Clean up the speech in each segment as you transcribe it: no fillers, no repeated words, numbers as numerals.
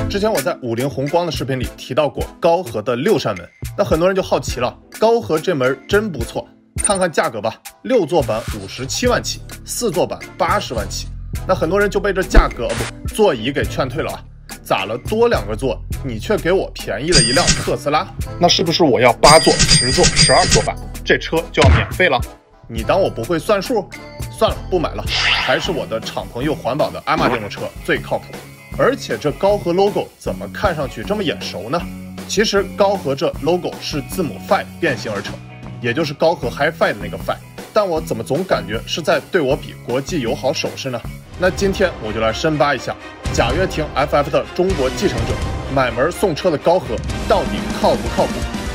之前我在武林红光的视频里提到过高和的六扇门，那很多人就好奇了，高和这门真不错，看看价格吧，6座版57万起，4座版80万起。那很多人就被这价格座椅给劝退了啊！咋了？多2个座，你却给我便宜了一辆特斯拉，那是不是我要8座、10座、12座版，这车就要免费了？你当我不会算数？算了，不买了，还是我的敞篷又环保的阿玛电动车最靠谱。而且这高和 logo 怎么看上去这么眼熟呢？其实高和这 logo 是字母 Phi 变形而成，也就是高和 Hi-Fi 的那个 Phi， 但我怎么总感觉是在对我比国际友好手势呢？那今天我就来深扒一下贾跃亭 FF 的中国继承者买门送车的高和到底靠不靠谱？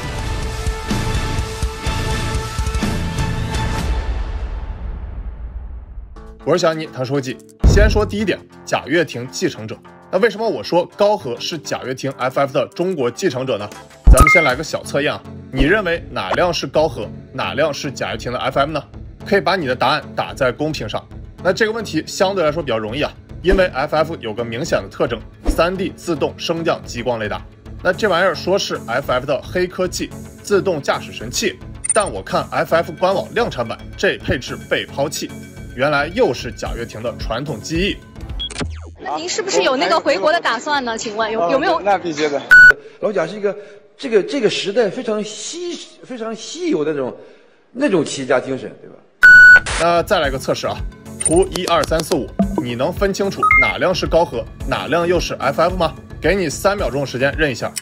我是小尼谈书记。先说第一点，贾跃亭继承者。那为什么我说高和是贾跃亭 FF 的中国继承者呢？咱们先来个小测验啊，你认为哪辆是高和，哪辆是贾跃亭的 FM 呢？可以把你的答案打在公屏上。那这个问题相对来说比较容易啊，因为 FF 有个明显的特征 ，3D 自动升降激光雷达。那这玩意儿说是 FF 的黑科技，自动驾驶神器，但我看 FF 官网量产版这配置被抛弃，原来又是贾跃亭的传统技艺。 那您是不是有那个回国的打算呢？请问有没有？ 那必须的。老贾是一个这个时代非常稀有的那种企业家精神，对吧？ 那再来个测试啊，图1、2、3、4、5，你能分清楚哪辆是高和，哪辆又是 FF 吗？给你3秒钟时间认一下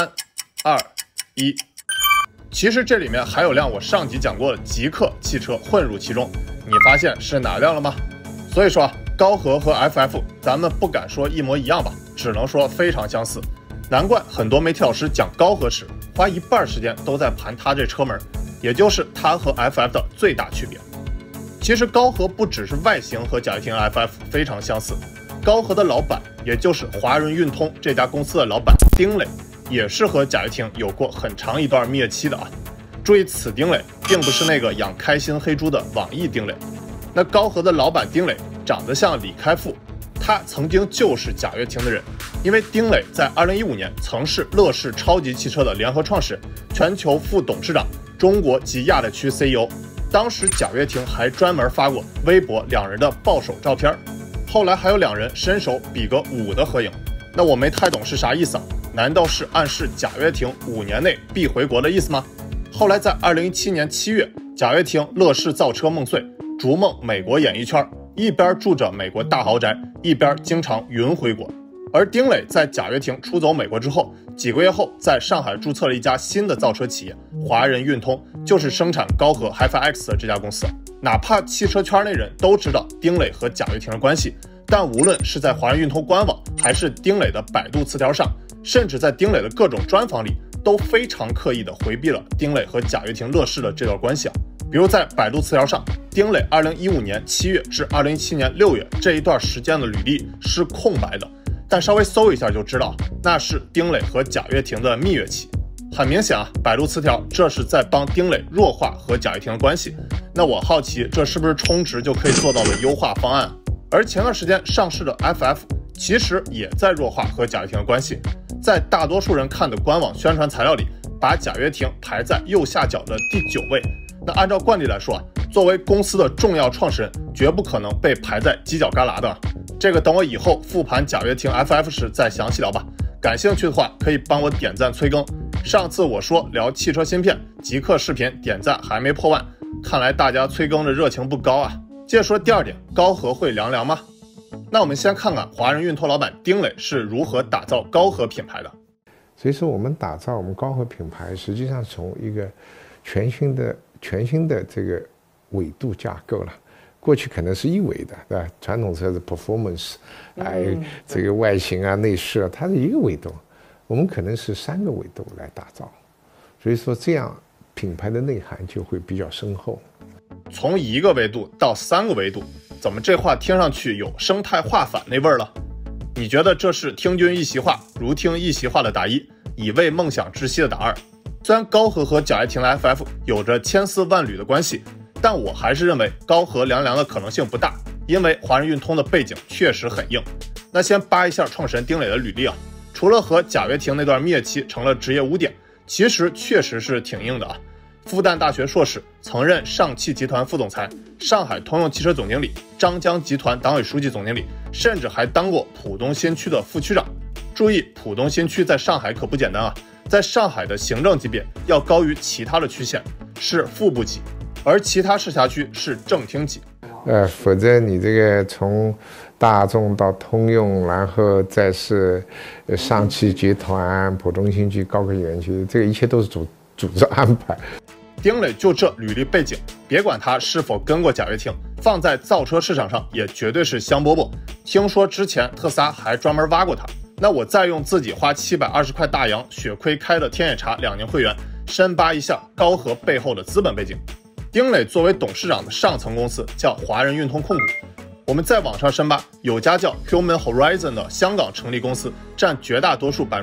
，3、2、1。其实这里面还有辆我上集讲过的极客汽车混入其中，你发现是哪辆了吗？所以说啊，高和 FF 咱们不敢说一模一样吧，只能说非常相似。难怪很多媒体老师讲高和时花1半时间都在盘它这车门，也就是它和 FF 的最大区别。其实高和不只是外形和贾跃亭 FF 非常相似，高和的老板也就是华润运通这家公司的老板丁磊，也是和贾跃亭有过很长一段蜜月期的啊。注意，此丁磊并不是那个养开心黑猪的网易丁磊。那高和的老板丁磊长得像李开复，他曾经就是贾跃亭的人，因为丁磊在2015年曾是乐视超级汽车的联合创始人、全球副董事长、中国及亚太区 CEO。当时贾跃亭还专门发过微博2人的抱手照片，后来还有2人伸手比个5的合影。那我没太懂是啥意思啊？难道是暗示贾跃亭5年内必回国的意思吗？后来在2017年7月，贾跃亭乐视造车梦碎，逐梦美国演艺圈，一边住着美国大豪宅，一边经常云回国。而丁磊在贾跃亭出走美国之后，几个月后在上海注册了一家新的造车企业华人运通，就是生产高和 Hi-Fi X 的这家公司。哪怕汽车圈内人都知道丁磊和贾跃亭的关系，但无论是在华人运通官网，还是丁磊的百度词条上，甚至在丁磊的各种专访里，都非常刻意的回避了丁磊和贾跃亭乐视的这段关系啊。比如在百度词条上，丁磊2015年7月至2017年6月这一段时间的履历是空白的，但稍微搜一下就知道，那是丁磊和贾跃亭的蜜月期。很明显啊，百度词条这是在帮丁磊弱化和贾跃亭的关系。那我好奇，这是不是充值就可以做到的优化方案？而前段时间上市的 FF 其实也在弱化和贾跃亭的关系，在大多数人看的官网宣传材料里，把贾跃亭排在右下角的第9位。那按照惯例来说啊，作为公司的重要创始人，绝不可能被排在犄角旮旯的。这个等我以后复盘贾跃亭 FF 时再详细聊吧。感兴趣的话，可以帮我点赞催更。上次我说聊汽车芯片，极客视频点赞还没破万，看来大家催更的热情不高啊。接着说第2点，高和会凉凉吗？那我们先看看华人运通老板丁磊是如何打造高和品牌的。 所以说我们打造我们高和品牌，实际上从一个全新的这个纬度架构了。过去可能是一维的，对吧？传统车的 performance， 这个外形啊、内饰啊，它是一个维度。我们可能是3个维度来打造，所以说这样品牌的内涵就会比较深厚。 从1个维度到3个维度，怎么这话听上去有生态化反那味儿了？你觉得这是听君一席话，如听一席话的打1，以为梦想窒息的打2？虽然高和贾跃亭的 FF 有着千丝万缕的关系，但我还是认为高和凉凉的可能性不大，因为华人运通的背景确实很硬。那先扒一下创始人丁磊的履历啊，除除了和贾跃亭那段蜜月期成了职业污点，其实确实是挺硬的啊。复旦大学硕士，曾任上汽集团副总裁、上海通用汽车总经理、张江集团党委书记总经理，甚至还当过浦东新区的副区长。注意，浦东新区在上海可不简单啊，在上海的行政级别要高于其他的区县，是副部级，而其他市辖区是正厅级。 否则你这个从大众到通用，然后再是上汽集团、浦东新区、高科技园区，这个一切都是组织安排。 丁磊就这履历背景，别管他是否跟过贾跃亭，放在造车市场上也绝对是香饽饽。听说之前特斯拉还专门挖过他，那我再用自己花720块大洋血亏开的天眼查2年会员，深扒一下高和背后的资本背景。丁磊作为董事长的上层公司叫华人运通控股，我们再往上深扒，有家叫 Human Horizon 的香港成立公司占绝大多数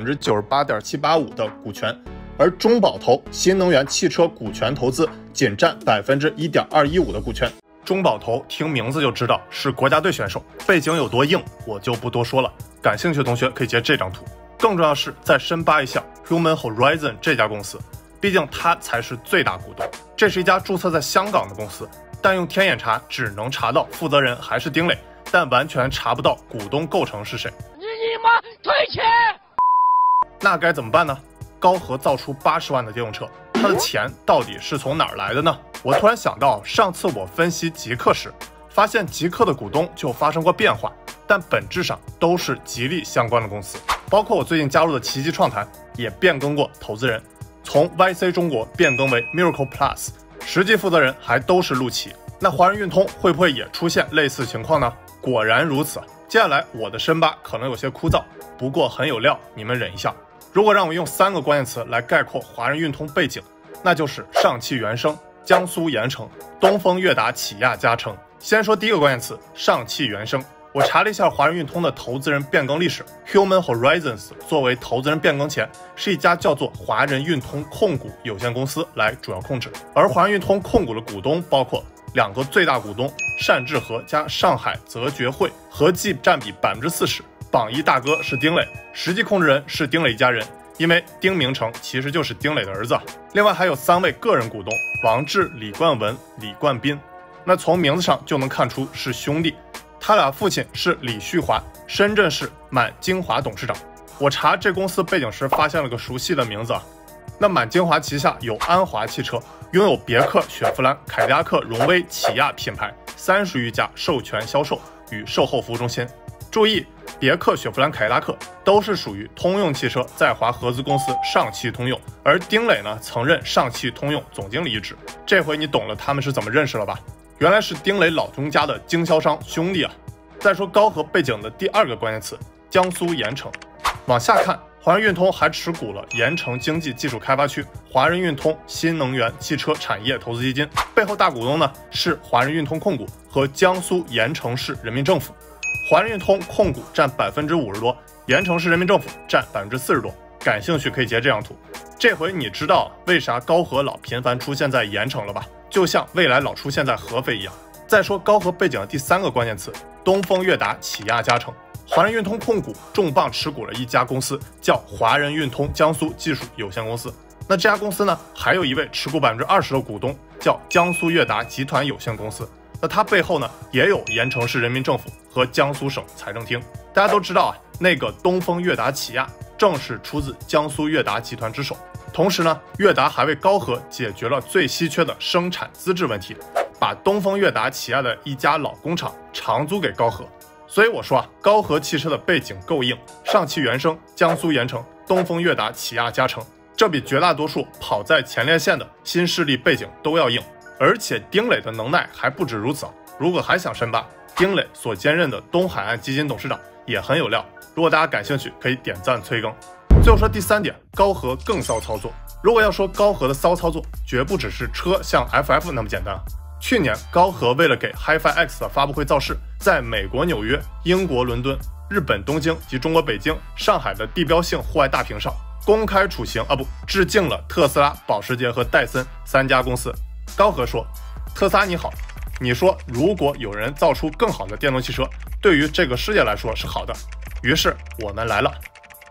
98.785%的股权，而中保投新能源汽车股权投资仅占1.215%的股权。中保投听名字就知道是国家队选手，背景有多硬我就不多说了，感兴趣的同学可以截这张图。更重要是再深扒一下 Human Horizon 这家公司，毕竟它才是最大股东。这是一家注册在香港的公司，但用天眼查只能查到负责人还是丁磊，但完全查不到股东构成是谁。 你妈退钱！ 那该怎么办呢？高和造出80万的电动车，他的钱到底是从哪儿来的呢？我突然想到，上次我分析极客时，发现极客的股东就发生过变化，但本质上都是吉利相关的公司。包括我最近加入的奇迹创谈也变更过投资人，从 YC 中国变更为 Miracle Plus， 实际负责人还都是陆琪。那华人运通会不会也出现类似情况呢？果然如此。接下来我的深扒可能有些枯燥，不过很有料，你们忍一下。如果让我用3个关键词来概括华人运通背景，那就是上汽原生、江苏盐城、东风悦达起亚加成。先说第一个关键词，上汽原生。我查了一下华人运通的投资人变更历史 ，Human Horizons 作为投资人变更前是一家叫做华人运通控股有限公司来主要控制，而华人运通控股的股东包括2个最大股东单志和加上海泽觉汇，合计占比40%。榜一大哥是丁磊，实际控制人是丁磊一家人，因为丁明成其实就是丁磊的儿子。另外还有3位个人股东，王志、李冠文、李冠斌。那从名字上就能看出是兄弟，他俩父亲是李旭华，深圳市满精华董事长。我查这公司背景时发现了个熟悉的名字啊。那满精华旗下有安华汽车，拥有别克、雪佛兰、凯迪拉克、荣威、起亚品牌30余家授权销售与售后服务中心。注意，别克、雪佛兰、凯迪拉克都是属于通用汽车在华合资公司上汽通用，而丁磊呢曾任上汽通用总经理一职。这回你懂了他们是怎么认识了吧？原来是丁磊老东家的经销商兄弟啊。再说高和背景的第2个关键词，江苏盐城。往下看，华人运通还持股了盐城经济技术开发区、华人运通新能源汽车产业投资基金，背后大股东呢是华人运通控股和江苏盐城市人民政府。华人运通控股占50%多，盐城市人民政府占40%多。感兴趣可以截这张图。这回你知道为啥高和老频繁出现在盐城了吧？就像未来老出现在合肥一样。再说高和背景的第3个关键词，东风悦达起亚加成。华人运通控股重磅持股了一家公司，叫华人运通江苏技术有限公司。那这家公司呢，还有一位持股20%的股东，叫江苏悦达集团有限公司。那它背后呢，也有盐城市人民政府和江苏省财政厅。大家都知道啊，那个东风悦达起亚正是出自江苏悦达集团之手。同时呢，悦达还为高和解决了最稀缺的生产资质问题，把东风悦达起亚的一家老工厂长租给高和。所以我说啊，高和汽车的背景够硬，上汽原生、江苏盐城、东风悦达起亚加成，这比绝大多数跑在前列线的新势力背景都要硬。而且丁磊的能耐还不止如此啊！如果还想深扒，丁磊所兼任的东海岸基金董事长也很有料。如果大家感兴趣，可以点赞催更。最后说第3点，高和更骚操作。如果要说高和的骚操作，绝不只是车像 FF 那么简单。去年高和为了给 HiFi X 的发布会造势，在美国纽约、英国伦敦、日本东京及中国北京、上海的地标性户外大屏上公开处刑致敬了特斯拉、保时捷和戴森3家公司。高和说，特斯拉你好，你说如果有人造出更好的电动汽车，对于这个世界来说是好的，于是我们来了。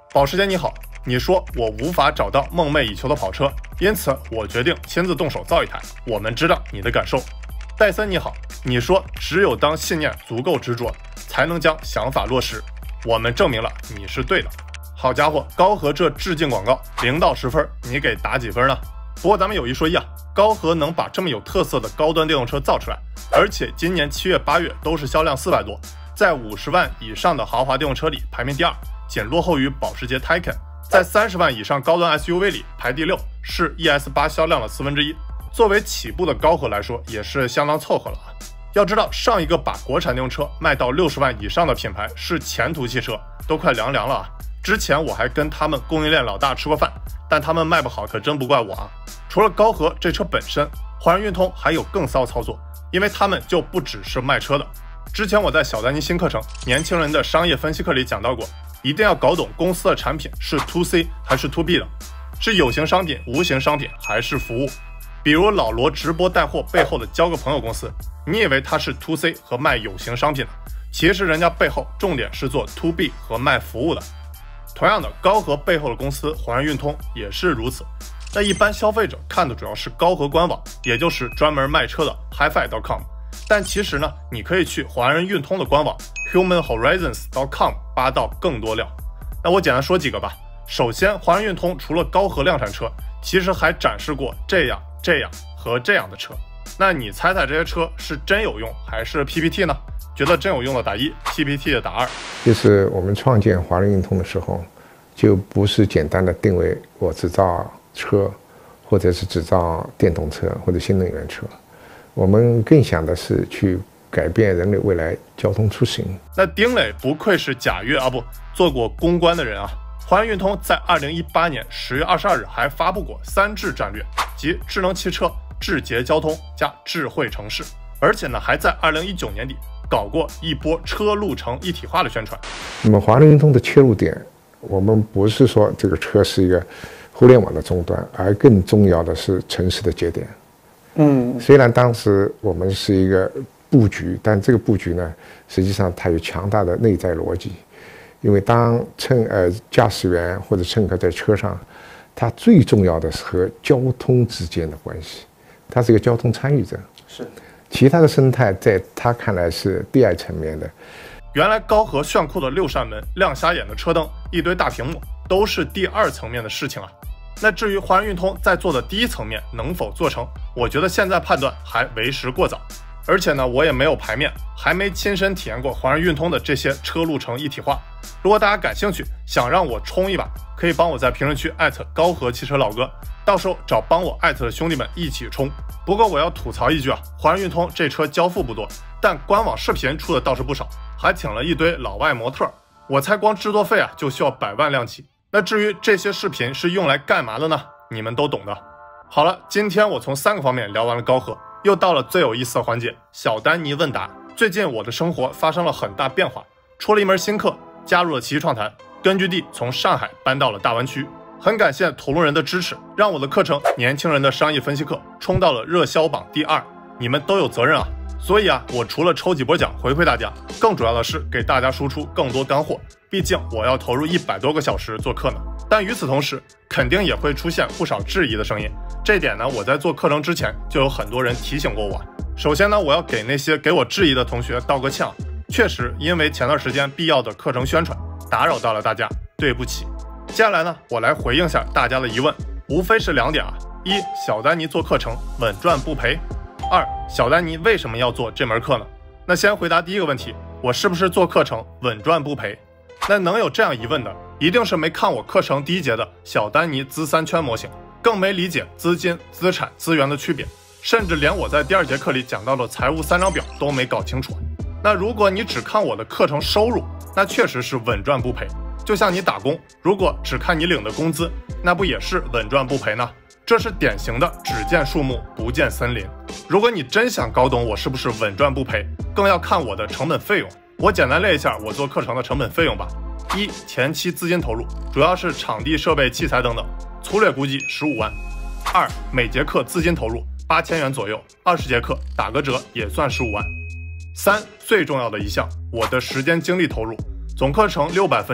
保时捷你好，你说我无法找到梦寐以求的跑车，因此我决定亲自动手造一台。我们知道你的感受。戴森你好，你说只有当信念足够执着，才能将想法落实。我们证明了你是对的。好家伙，高和这致敬广告0到10分，你给打几分呢？不过咱们有一说一啊，高和能把这么有特色的高端电动车造出来，而且今年7月、8月都是销量400多，在50万以上的豪华电动车里排名第2，仅落后于保时捷 Taycan。在30万以上高端 SUV 里排第6，是 ES8 销量的1/4。作为起步的高和来说，也是相当凑合了啊。要知道，上一个把国产电动车卖到60万以上的品牌是前途汽车，都快凉了啊。之前我还跟他们供应链老大吃过饭，但他们卖不好可真不怪我啊。除了高和这车本身，华人运通还有更骚操作，因为他们就不只是卖车的。之前我在小丹尼新课程《年轻人的商业分析课》里讲到过，一定要搞懂公司的产品是 to C 还是 to B 的，是有形商品、无形商品还是服务。比如老罗直播带货背后的交个朋友公司，你以为它是 to C 和卖有形商品的，其实人家背后重点是做 to B 和卖服务的。同样的，高和背后的公司华人运通也是如此。那一般消费者看的主要是高和官网，也就是专门卖车的 hifi.com， 但其实呢，你可以去华人运通的官网 humanhorizons.com 扒到更多料。那我简单说几个吧。首先，华人运通除了高和量产车，其实还展示过这样和这样的车。那你猜猜这些车是真有用还是 PPT 呢？觉得真有用的打1， PPT 的打2。 就是我们创建华人运通的时候，就不是简单的定位我只造车，或者是只造电动车或者新能源车，我们更想的是去改变人类未来交通出行。 那丁磊不愧是贾跃做过公关的人啊。华人运通在2018年10月22日还发布过3智战略，即智能汽车、智捷交通加智慧城市，而且呢还在2019年底搞过一波车路城一体化的宣传。 那么华人运通的切入点，我们不是说这个车是一个互联网的终端，而更重要的是城市的节点。虽然当时我们是一个布局，但这个布局呢，实际上它有强大的内在逻辑。因为当驾驶员或者乘客在车上，他最重要的是和交通之间的关系，他是一个交通参与者。 是， 其他的生态在他看来是第2层面的。 原来高和炫酷的6扇门、亮瞎眼的车灯、一堆大屏幕，都是第2层面的事情啊。那至于华人运通在做的第1层面能否做成，我觉得现在判断还为时过早。而且呢，我也没有牌面，还没亲身体验过华人运通的这些车路城一体化。如果大家感兴趣，想让我冲一把，可以帮我在评论区艾特高和汽车老哥，到时候找帮我艾特的兄弟们一起冲。不过我要吐槽一句啊，华人运通这车交付不多，但官网视频出的倒是不少，还请了一堆老外模特，我猜光制作费啊就需要100万辆起。那至于这些视频是用来干嘛的呢？你们都懂的。好了，今天我从3个方面聊完了高和，又到了最有意思的环节，小丹尼问答。最近我的生活发生了很大变化，出了一门新课，加入了奇迹创谈，根据地从上海搬到了大湾区。很感谢投入人的支持，让我的课程《年轻人的商业分析课》冲到了热销榜第2，你们都有责任啊。所以啊，我除了抽几波奖回馈大家，更主要的是给大家输出更多干货，毕竟我要投入100多个小时做课呢。但与此同时，肯定也会出现不少质疑的声音，这点呢，我在做课程之前就有很多人提醒过我。首先呢，我要给那些给我质疑的同学道个歉，确实因为前段时间必要的课程宣传打扰到了大家，对不起。接下来呢，我来回应下大家的疑问，无非是2点啊：一，小丹尼做课程稳赚不赔；二，小丹尼为什么要做这门课呢？那先回答第一个问题，我是不是做课程稳赚不赔？那能有这样疑问的，一定是没看我课程第1节的小丹尼资3圈模型，更没理解资金、资产、资源的区别，甚至连我在第2节课里讲到的财务3张表都没搞清楚。那如果你只看我的课程收入，那确实是稳赚不赔。就像你打工，如果只看你领的工资，那不也是稳赚不赔呢？这是典型的只见树木不见森林。如果你真想搞懂我是不是稳赚不赔，更要看我的成本费用。我简单列一下我做课程的成本费用吧。一、前期资金投入，主要是场地、设备、器材等等，粗略估计15万。二、每节课资金投入8000元左右，20节课打个折也算15万。三、最重要的一项，我的时间精力投入，总课程600分钟，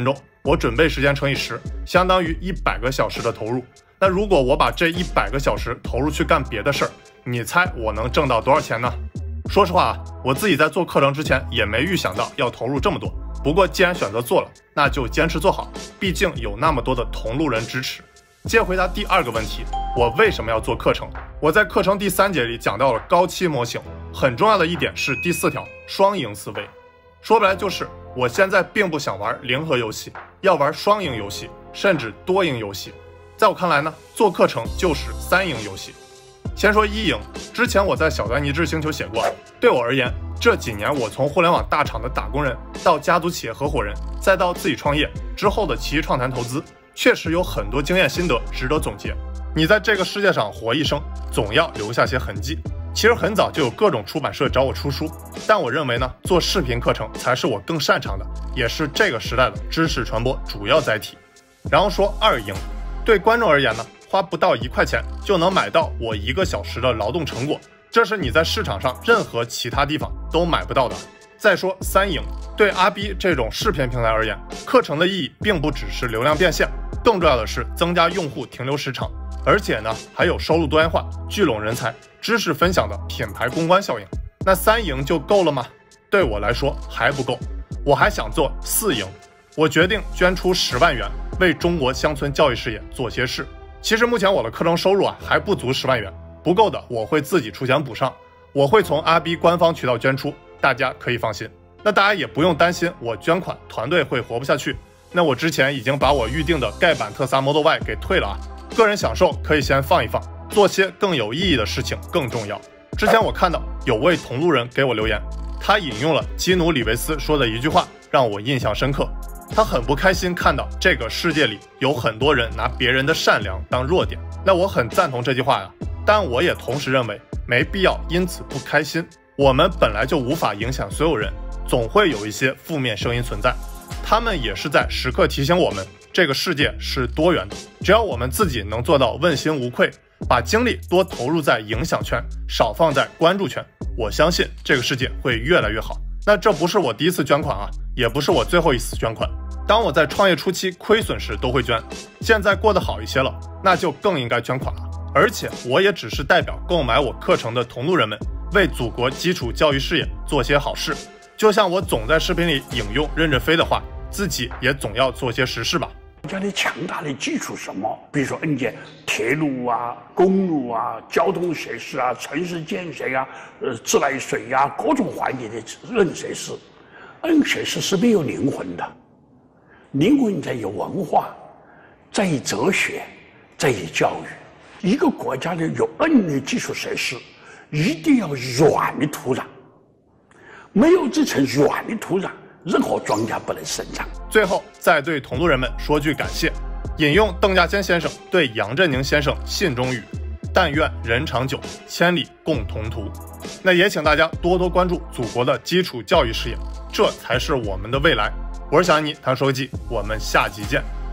我准备时间乘以10，相当于100个小时的投入。那如果我把这100个小时投入去干别的事儿，你猜我能挣到多少钱呢？说实话啊，我自己在做课程之前也没预想到要投入这么多。不过既然选择做了，那就坚持做好，毕竟有那么多的同路人支持。接回答第2个问题，我为什么要做课程？我在课程第3节里讲到了高期模型，很重要的一点是第4条，双赢思维。说白了就是我现在并不想玩零和游戏，要玩双赢游戏，甚至多赢游戏。在我看来呢，做课程就是3赢游戏。先说1赢，之前我在小端一致星球写过，对我而言，这几年我从互联网大厂的打工人到家族企业合伙人，再到自己创业之后的奇异创坛投资，确实有很多经验心得值得总结。你在这个世界上活一生，总要留下些痕迹。其实很早就有各种出版社找我出书，但我认为呢，做视频课程才是我更擅长的，也是这个时代的知识传播主要载体。然后说2赢，对观众而言呢，花不到1块钱就能买到我1个小时的劳动成果，这是你在市场上任何其他地方都买不到的。再说3赢，对阿 B 这种视频平台而言，课程的意义并不只是流量变现，更重要的是增加用户停留时长，而且呢还有收入多元化、聚拢人才、知识分享的品牌公关效应。那3赢就够了吗？对我来说还不够，我还想做4赢。我决定捐出10万元，为中国乡村教育事业做些事。其实目前我的课程收入还不足10万元，不够的我会自己出钱补上，我会从阿 B 官方渠道捐出，大家可以放心。那大家也不用担心我捐款团队会活不下去，那我之前已经把我预定的盖板特斯拉 Model Y 给退了啊，个人享受可以先放一放，做些更有意义的事情更重要。之前我看到有位同路人给我留言，他引用了基努里维斯说的一句话，让我印象深刻。他很不开心看到这个世界里有很多人拿别人的善良当弱点。那我很赞同这句话呀，但我也同时认为没必要因此不开心。我们本来就无法影响所有人，总会有一些负面声音存在，他们也是在时刻提醒我们，这个世界是多元的。只要我们自己能做到问心无愧，把精力多投入在影响圈，少放在关注圈，我相信这个世界会越来越好。那这不是我第一次捐款啊，也不是我最后一次捐款。当我在创业初期亏损时都会捐，现在过得好一些了，那就更应该捐款了。而且我也只是代表购买我课程的同路人们，为祖国基础教育事业做些好事。就像我总在视频里引用任正非的话，自己也总要做些实事吧。 国家的强大的基础什么？比如说铁路啊、公路啊、交通设施啊、城市建设啊、自来水啊，各种环节的硬设施。硬设施是没有灵魂的，灵魂在于文化，在于哲学，在于教育。一个国家的有硬的基础设施，一定要软的土壤。没有这层软的土壤，任何庄稼不能生长。 最后再对同路人们说句感谢，引用邓稼先生对杨振宁先生信中语：但愿人长久，千里共同途。那也请大家多多关注祖国的基础教育事业，这才是我们的未来。我是小安妮，谈说科技，我们下集见。